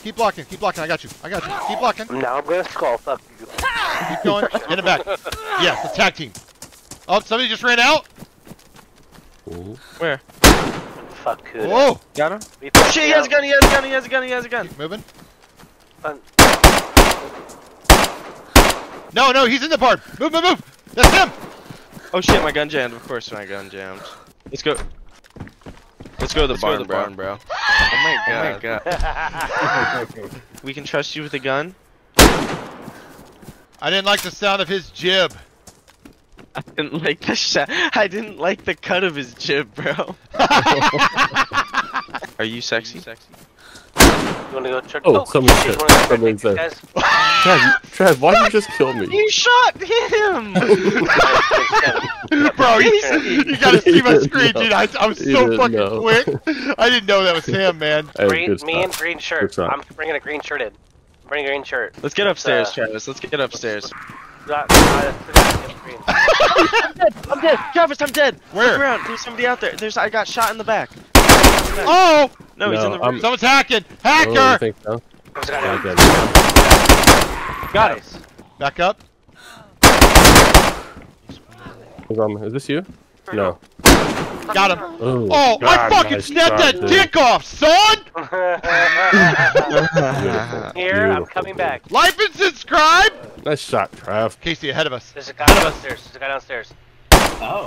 Keep blocking. Keep blocking. I got you. I got you. Keep blocking. Now I'm gonna skull. Fuck you. Keep going. In the back. Yes, the tag team. Oh, somebody just ran out. Where? Fuck. Whoa. Got him? Oh shit, he has a gun, he has a gun, he has a gun, he has a gun. Keep moving. Fun. No, no, he's in the barn. Move, move, move. That's him. Oh shit, my gun jammed. Of course my gun jammed. Let's go. Let's go to the barn, bro. Oh my god. We can trust you with a gun? I didn't like the sound of his jib. I didn't like the I didn't like the cut of his jib, bro. Are you sexy? You wanna go check? Oh, someone's there. Trav, why'd you just kill me? You shot him! Bro, you gotta see my screen, dude. I was so fucking quick. I didn't know that was him, man. Hey, me and green shirt. I'm bringing a green shirt in. I'm bringing a green shirt. Let's get upstairs, Travis. Let's get upstairs. I'm dead! Travis, I'm dead! Where? Look around. There's somebody out there. I got shot in the back. Oh! No, he's in the room. Someone's hacking! Hacker! Oh, I think so. Got him. Back up. Is this you? No. Got him. Oh, oh God, I fucking nice snapped shot, that dude. dick off, son! Here, I'm coming back. Like and subscribe! Nice shot, Trav. Casey, ahead of us. There's a guy downstairs. There's a guy downstairs. Oh.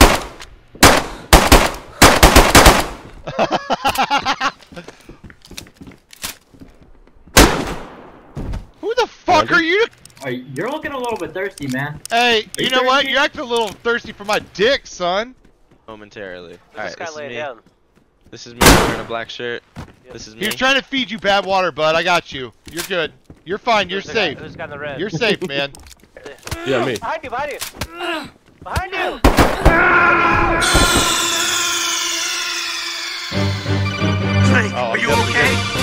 Who the fuck are you? You're looking a little bit thirsty, man. Hey, you know what? You're acting a little thirsty for my dick, son. Momentarily. Alright, this guy laying down. This is me wearing a black shirt. Yep. This is me. He was trying to feed you bad water, bud. I got you. You're good. You're fine. You're safe. Who's got the red? You're safe, man. Yeah, me. Behind you, behind you. Behind you. Are you okay?